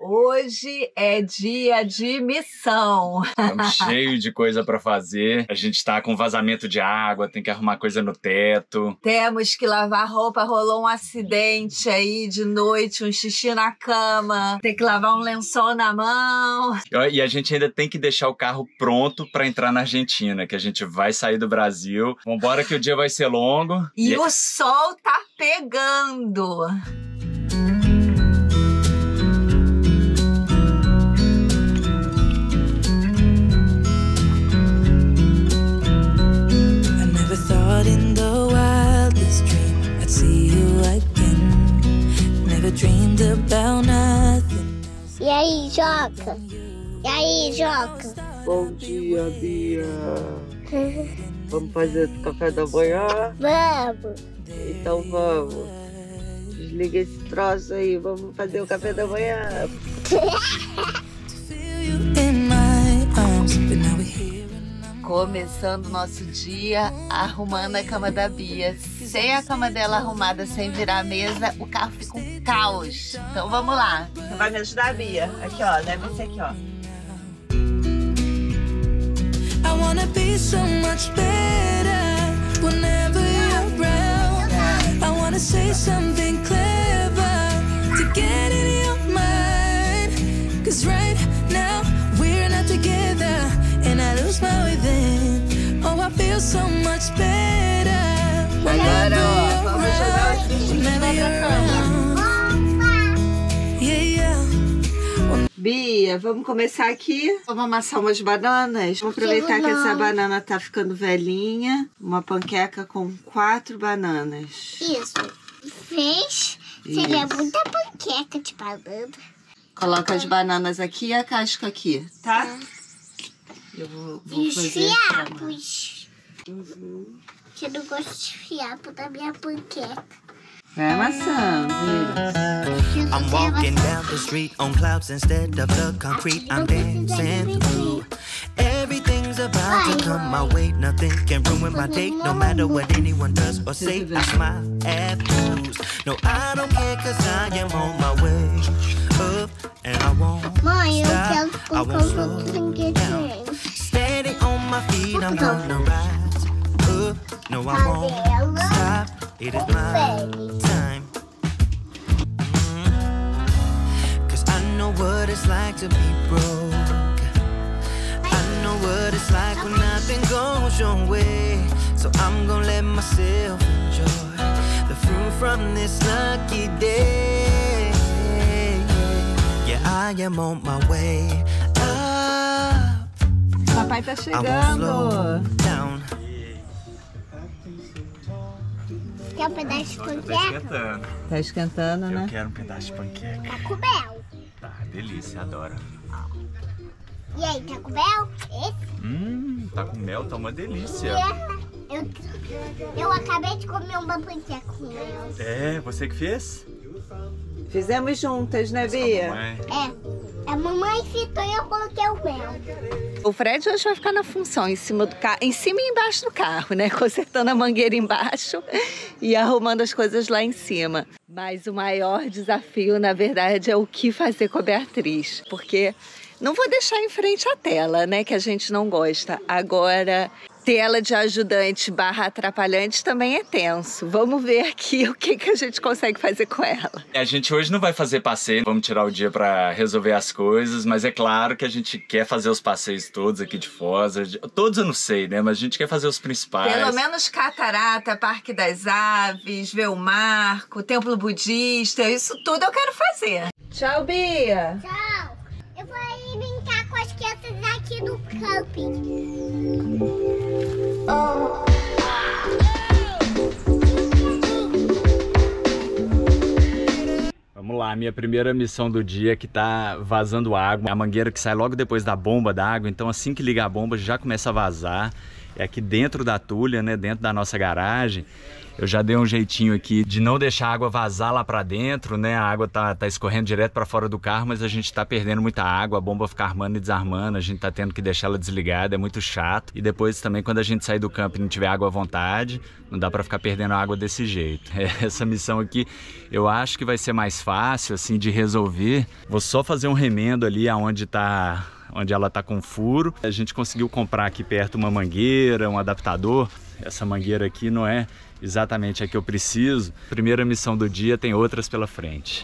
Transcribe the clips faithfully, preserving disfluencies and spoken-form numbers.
Hoje é dia de missão. Estamos cheios de coisa para fazer. A gente tá com vazamento de água, tem que arrumar coisa no teto. Temos que lavar roupa, rolou um acidente aí de noite, um xixi na cama. Tem que lavar um lençol na mão. E a gente ainda tem que deixar o carro pronto para entrar na Argentina, que a gente vai sair do Brasil. Vambora que o dia vai ser longo. E, e... o sol tá pegando. In the wildest dream, I'd see you again. Never dreamed about nothing. E aí, Joca? E aí, Joca? Bom dia, Bia. Vamos fazer café da manhã? Vamos. Então vamos. Desliga esse troço aí, vamos fazer o café da manhã. Começando o nosso dia arrumando a cama da Bia. Sem a cama dela arrumada, sem virar a mesa, o carro fica um caos. Então vamos lá. Você vai me ajudar, Bia? Aqui, ó. Leva esse aqui, ó. I wanna be so much better whenever you're around. I wanna say something clever to get in your mind. 'Cause right now we're not together. And I lose my way then. Oh, I feel so much better. Agora, ó, vamos jogar os bichinhos lá pra cama. Yeah, yeah. Bia, vamos começar aqui. Vamos amassar umas bananas. Vamos aproveitar que essa banana tá ficando velhinha. Uma panqueca com quatro bananas. Isso. Fez. Seria muita panqueca de banana. Coloca as bananas aqui e a casca aqui, tá? Eu vou, vou E os fazer fiapos. Uhum. Eu não gosto de fiapo da minha panqueca. Vai amassando, isso. I'm walking down the street on clouds instead of the concrete. I'm dancing through. Everything's about to come my way. Nothing can ruin my day, no matter what anyone does or say. I smile at fools. No, I don't care 'cause I am on my way up and I won't Mãe, eu stop. quero I colocar won't um slow pouquinho de down. Standing on my feet, I'm gonna rise up. No, I won't stop. It is my time. I know what it's like to be broke. I know what it's like when nothing goes your way. So I'm gonna let myself enjoy the fruit from this lucky day. Yeah, I am on my way up. Papai tá chegando. Down. Quer um pedaço de Tá panqueca? esquentando. Tá esquentando, né? Eu quero um pedaço de panqueca. Tá com mel. Tá, delícia, adoro. E aí, tá com mel? Esse? Hum, tá com mel, tá uma delícia. Eu, eu acabei de comer uma panqueca com mel. É, você que fez? Fizemos juntas, né, Bia? É, a mamãe fritou e eu coloquei o mel. O Fred hoje vai ficar na função, em cima do carro, em cima e embaixo do carro, né? Consertando a mangueira embaixo e arrumando as coisas lá em cima. Mas o maior desafio, na verdade, é o que fazer com a Beatriz. Porque não vou deixar em frente a tela, né? Que a gente não gosta. Agora, tela de ajudante barra atrapalhante também é tenso. Vamos ver aqui o que, que a gente consegue fazer com ela. A gente hoje não vai fazer passeio, vamos tirar o dia pra resolver as coisas, mas é claro que a gente quer fazer os passeios todos aqui de Foz. Todos eu não sei, né? Mas a gente quer fazer os principais. Pelo menos Catarata, Parque das Aves, ver o Marco, Templo Budista, isso tudo eu quero fazer. Tchau, Bia! Tchau! Eu vou ir brincar com as crianças aqui no camping. Oh. Vamos lá, minha primeira missão do dia que tá vazando água. A mangueira que sai logo depois da bomba da água, então assim que liga a bomba já começa a vazar. é aqui dentro da tulha, né, dentro da nossa garagem. Eu já dei um jeitinho aqui de não deixar a água vazar lá para dentro, né? A água tá, tá escorrendo direto para fora do carro, mas a gente tá perdendo muita água, a bomba fica armando e desarmando, a gente tá tendo que deixar ela desligada, é muito chato. E depois também, quando a gente sair do campo e não tiver água à vontade, não dá para ficar perdendo água desse jeito. Essa missão aqui eu acho que vai ser mais fácil, assim, de resolver. Vou só fazer um remendo ali aonde tá... onde ela tá com furo. A gente conseguiu comprar aqui perto uma mangueira, um adaptador. Essa mangueira aqui não é exatamente a que eu preciso. Primeira missão do dia, tem outras pela frente.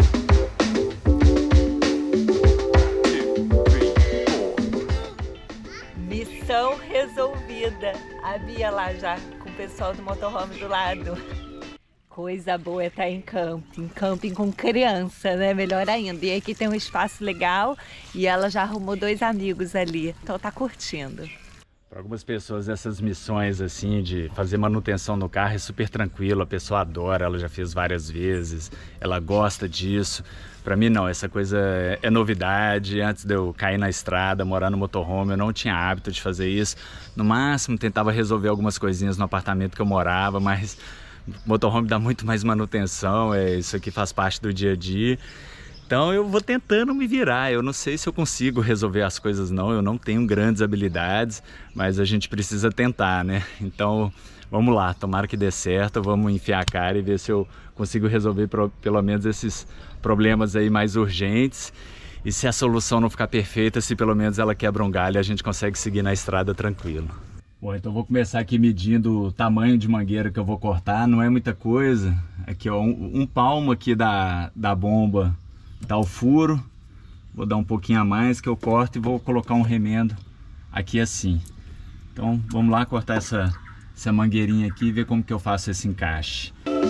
Missão resolvida. A Bia lá já com o pessoal do motorhome do lado. Coisa boa é estar em camping, camping com criança, né? Melhor ainda. E aqui tem um espaço legal e ela já arrumou dois amigos ali, então tá curtindo. Para algumas pessoas essas missões assim de fazer manutenção no carro é super tranquilo, a pessoa adora, ela já fez várias vezes, ela gosta disso. Para mim não, essa coisa é, é novidade. Antes de eu cair na estrada, morar no motorhome, eu não tinha hábito de fazer isso. No máximo tentava resolver algumas coisinhas no apartamento que eu morava, mas o motorhome dá muito mais manutenção, é, isso aqui faz parte do dia a dia. Então eu vou tentando me virar, eu não sei se eu consigo resolver as coisas não, eu não tenho grandes habilidades, mas a gente precisa tentar, né? Então vamos lá, tomara que dê certo, vamos enfiar a cara e ver se eu consigo resolver pro, pelo menos esses problemas aí mais urgentes. E se a solução não ficar perfeita, se pelo menos ela quebra um galho, a gente consegue seguir na estrada tranquilo. Bom, então vou começar aqui medindo o tamanho de mangueira que eu vou cortar, não é muita coisa. Aqui ó, um, um palmo aqui da, da bomba tá o furo, vou dar um pouquinho a mais que eu corto e vou colocar um remendo aqui assim. Então vamos lá cortar essa, essa mangueirinha aqui e ver como que eu faço esse encaixe.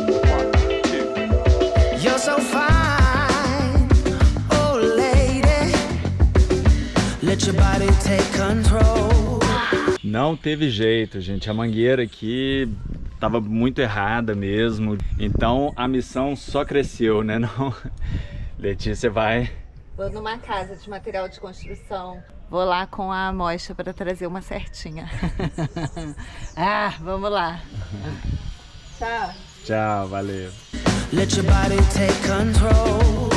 You're so fine, oh lady, let your body take control. Não teve jeito, gente, a mangueira aqui tava muito errada mesmo, então a missão só cresceu, né? Não... Letícia vai... Vou numa casa de material de construção. Vou lá com a amostra para trazer uma certinha. Ah, vamos lá. Tchau. Tchau, valeu. Let your body take control.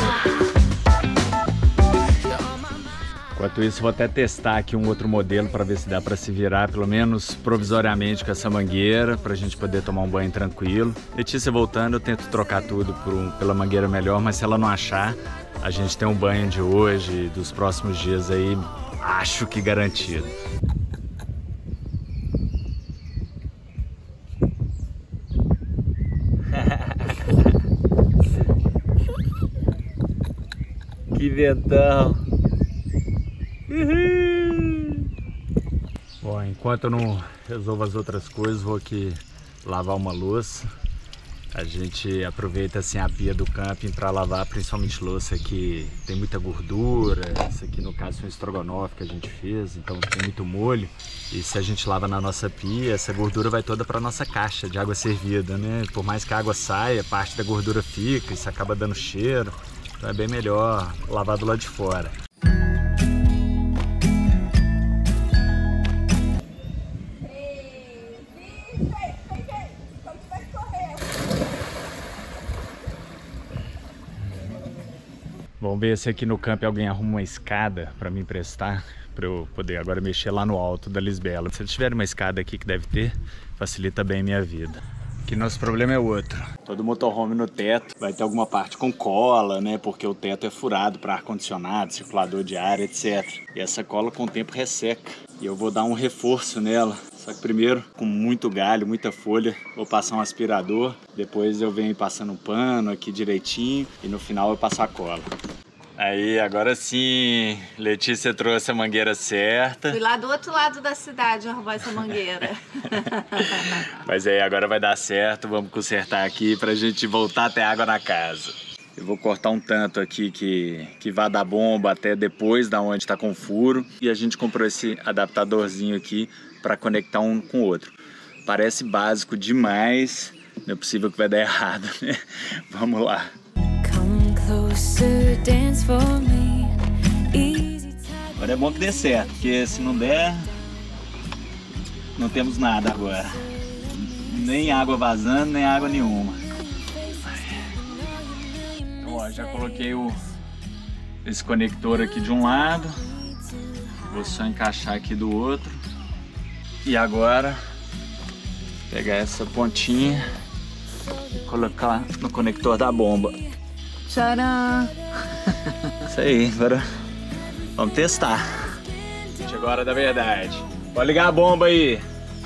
Enquanto isso, vou até testar aqui um outro modelo para ver se dá para se virar, pelo menos provisoriamente, com essa mangueira, para a gente poder tomar um banho tranquilo. Letícia voltando, eu tento trocar tudo por um, pela mangueira melhor, mas se ela não achar, a gente tem um banho de hoje, dos próximos dias aí, acho que garantido. Que ventão! Uhum. Bom, enquanto eu não resolvo as outras coisas, vou aqui lavar uma louça. A gente aproveita assim a pia do camping para lavar principalmente louça que tem muita gordura. Isso aqui no caso foi um estrogonofe que a gente fez, então tem muito molho. E se a gente lava na nossa pia, essa gordura vai toda para nossa caixa de água servida, né? Por mais que a água saia, parte da gordura fica, isso acaba dando cheiro. Então é bem melhor lavar do lado de fora. Vamos ver se aqui no campo alguém arruma uma escada para me emprestar, para eu poder agora mexer lá no alto da Lisbela. Se eles tiverem uma escada aqui, que deve ter, facilita bem minha vida. Aqui nosso problema é outro. Todo motorhome no teto vai ter alguma parte com cola, né? Porque o teto é furado para ar-condicionado, circulador de ar, etcétera. E essa cola com o tempo resseca. E eu vou dar um reforço nela. Só que primeiro, com muito galho, muita folha, vou passar um aspirador. Depois eu venho passando um pano aqui direitinho. E no final eu passo a cola. Aí, agora sim, Letícia trouxe a mangueira certa. Fui lá do outro lado da cidade arrumar essa mangueira. Mas aí, agora vai dar certo. Vamos consertar aqui pra gente voltar até água na casa. Eu vou cortar um tanto aqui que, que vai da bomba até depois da onde tá com furo. E a gente comprou esse adaptadorzinho aqui para conectar um com o outro. Parece básico demais. Não é possível que vai dar errado, né? Vamos lá. Agora é bom que dê certo, porque se não der, não temos nada agora. Nem água vazando, nem água nenhuma. Então, ó, já coloquei o, esse conector aqui de um lado. Vou só encaixar aqui do outro. E agora, pegar essa pontinha e colocar no conector da bomba. Tcharam! Isso aí, agora vamos testar. Chegou a hora da verdade. Pode ligar a bomba aí.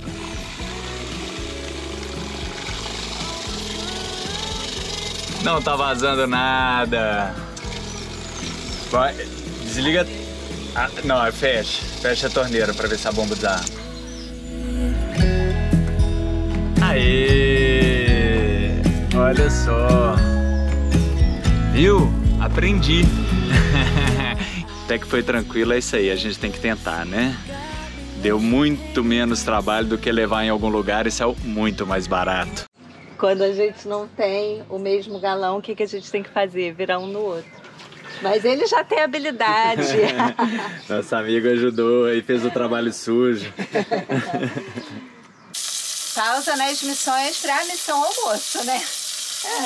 Não tá vazando nada. Vai, desliga. Ah, não, fecha. Fecha a torneira pra ver se a bomba dá. Aê! Olha só. Viu? Aprendi. Até que foi tranquilo, é isso aí. A gente tem que tentar, né? Deu muito menos trabalho do que levar em algum lugar e saiu muito mais barato. Quando a gente não tem o mesmo galão, o que, que a gente tem que fazer? Virar um no outro. Mas ele já tem habilidade. Nosso amigo ajudou e fez o trabalho sujo. Pausa nas missões para a missão almoço, né? É.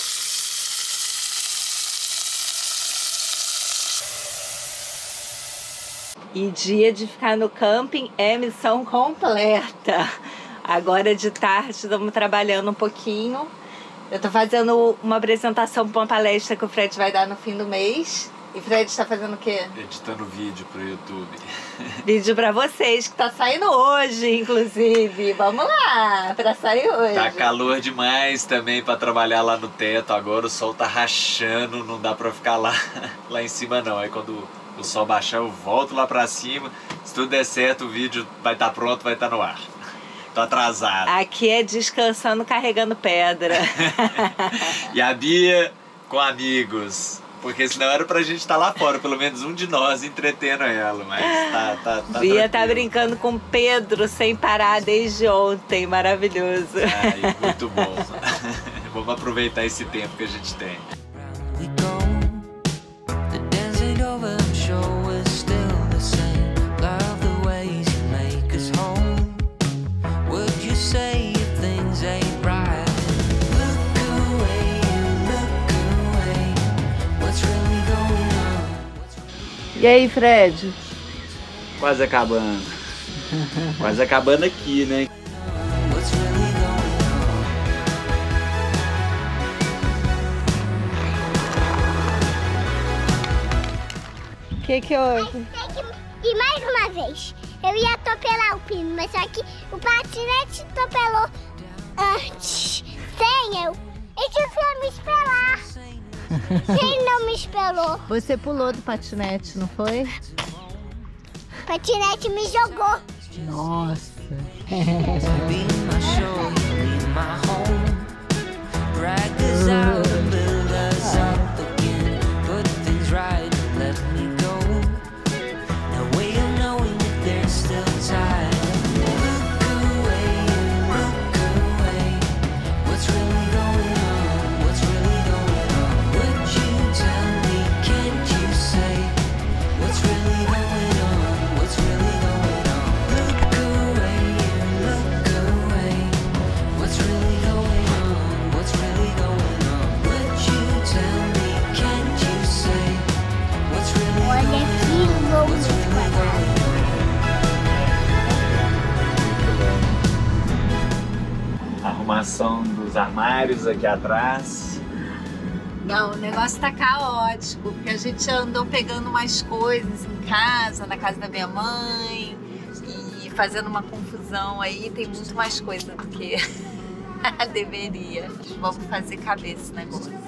E dia de ficar no camping é missão completa. Agora de tarde estamos trabalhando um pouquinho. Eu tô fazendo uma apresentação para uma palestra que o Fred vai dar no fim do mês. E Fred está fazendo o quê? Editando vídeo pro YouTube. Vídeo para vocês, que tá saindo hoje, inclusive. Vamos lá, para sair hoje. Tá calor demais também para trabalhar lá no teto. Agora o sol tá rachando, não dá para ficar lá, lá em cima não. Aí quando o sol baixar eu volto lá para cima. Se tudo der certo o vídeo vai estar pronto, vai estar no ar. Tô atrasado. Aqui é descansando, carregando pedra. E a Bia com amigos. Porque senão era pra gente estar lá fora, pelo menos um de nós entretendo ela. Mas tá, tá, tá Bia tranquilo. tá brincando com Pedro sem parar desde ontem. Maravilhoso. Ai, muito bom. Vamos aproveitar esse tempo que a gente tem. E aí, Fred? Quase acabando. Quase acabando aqui, né? O que que houve? E mais uma vez, eu ia atropelar o Pino, mas só que o patinete atropelou antes, sem eu. Ele devia me esperar. Ele não me esperou. Você pulou do patinete, não foi? O patinete me jogou. Nossa. Arrumação dos armários aqui atrás. Não, o negócio tá caótico, porque a gente andou pegando umas coisas em casa, na casa da minha mãe, e fazendo uma confusão aí. Tem muito mais coisa do que deveria. Vamos fazer cabeça esse negócio.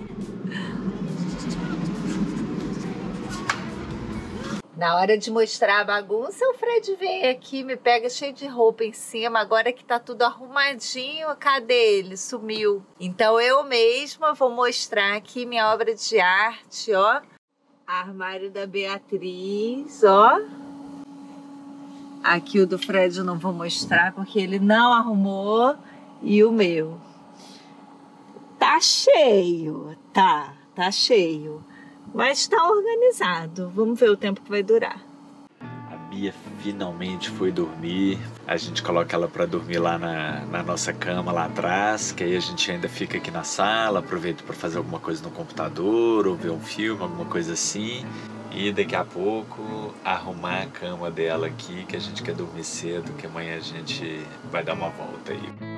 Na hora de mostrar a bagunça, o Fred vem aqui, me pega cheio de roupa em cima. Agora que tá tudo arrumadinho, cadê ele? Sumiu. Então eu mesma vou mostrar aqui minha obra de arte, ó. Armário da Beatriz, ó. Aqui o do Fred eu não vou mostrar porque ele não arrumou. E o meu. Tá cheio, tá, tá cheio. Mas tá organizado. Vamos ver o tempo que vai durar. A Sofia finalmente foi dormir. A gente coloca ela para dormir lá na, na nossa cama lá atrás, que aí a gente ainda fica aqui na sala, aproveita para fazer alguma coisa no computador ou ver um filme, alguma coisa assim. E daqui a pouco arrumar a cama dela aqui, que a gente quer dormir cedo, que amanhã a gente vai dar uma volta aí.